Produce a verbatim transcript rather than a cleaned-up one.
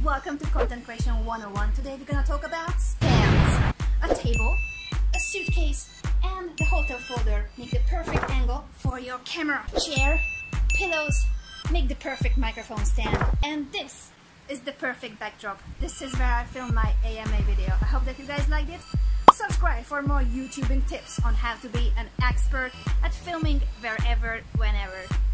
welcome to Content Creation one oh one. Today we're gonna talk about stands. A table, a suitcase, and the hotel folder make the perfect angle for your camera. Chair, pillows, make the perfect microphone stand. And this is the perfect backdrop. This is where I filmed my A M A video. I hope that you guys liked it. Subscribe for more YouTubing tips on how to be an expert at filming wherever, whenever.